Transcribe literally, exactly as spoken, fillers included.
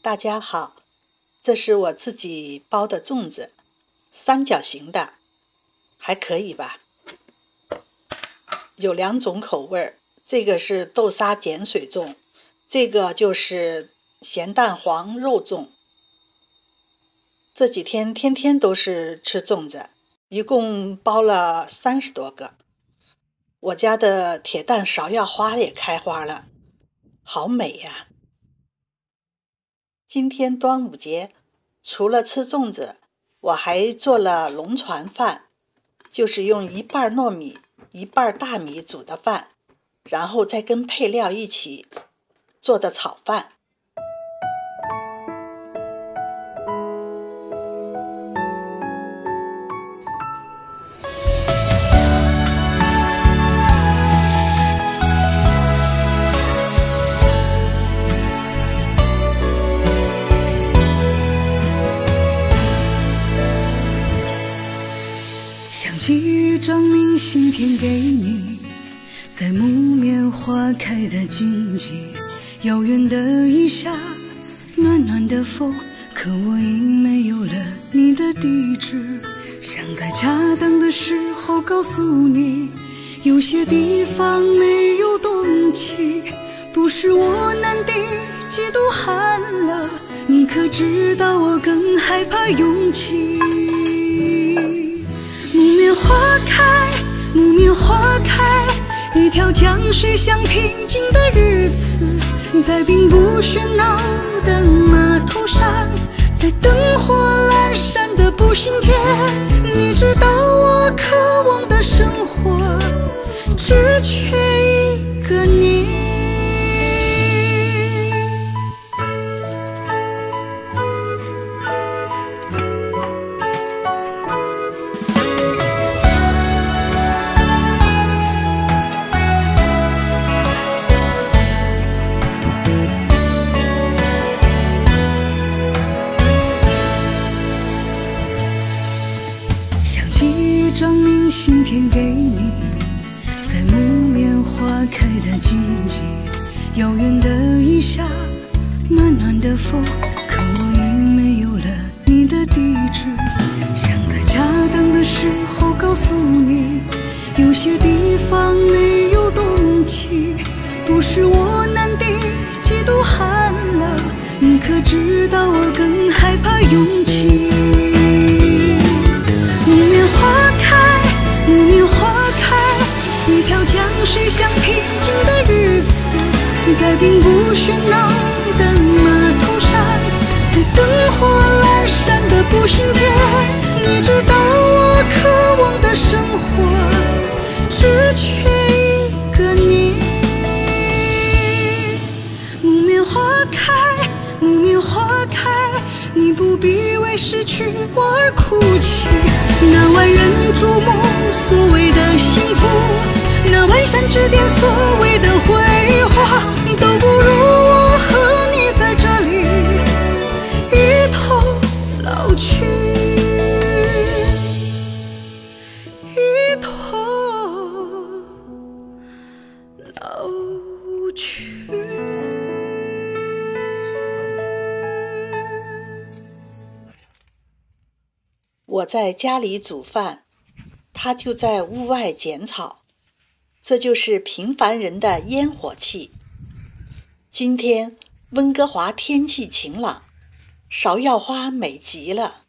大家好，这是我自己包的粽子，三角形的，还可以吧。有两种口味儿，这个是豆沙碱水粽，这个就是咸蛋黄肉粽。这几天天天都是吃粽子，一共包了三十多个。我家的铁蛋芍药花也开花了，好美呀！今天端午节，除了吃粽子，我还做了龙船饭，就是用一半糯米、一半大米煮的饭，然后再跟配料一起做的炒饭。 寄一张明信片给你，在木棉花开的季节，遥远的一夏，暖暖的风，可我已没有了你的地址。想在恰当的时候告诉你，有些地方没有冬季，不是我难敌嫉妒寒冷，你可知道我更害怕勇气。木棉花开，木棉花开，一条江水向平静的日子，在并不喧闹的码头上，在灯火阑珊的步行街，你知道我渴望的生活，只缺一个你。一张明信片给你，在木棉花开的季节，遥远的一夏，暖暖的风，可我已没有了你的地址。想在恰当的时候告诉你，有些地方没有冬季，不是我难敌嫉妒寒冷，你可知道我更害怕勇气。木棉花开，木棉花开，一条江水向平静的日子，在并不喧闹的码头上，在灯火阑珊的步行街，你知道我渴望的生活，只缺一个你。木棉花开，木棉花开，你不必为失去我而哭泣。那万人瞩目所谓的幸福，那万山之巅所谓的辉煌，都不如我和你在这里一同老去，一同老去。 我在家里煮饭，他就在屋外剪草，这就是平凡人的烟火气。今天温哥华天气晴朗，芍药花美极了。